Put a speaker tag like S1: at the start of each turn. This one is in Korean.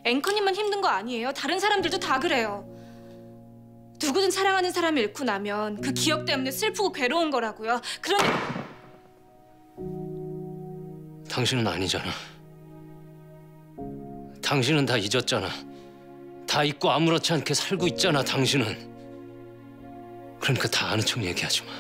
S1: 앵커님만 힘든 거 아니에요? 다른 사람들도 다 그래요. 누구든 사랑하는 사람을 잃고 나면 그 기억 때문에 슬프고 괴로운 거라고요.
S2: 당신은 아니잖아. 당신은 다 잊었잖아. 다 잊고 아무렇지 않게 살고 있잖아, 당신은. 그러니까 다 아는 척 얘기하지 마.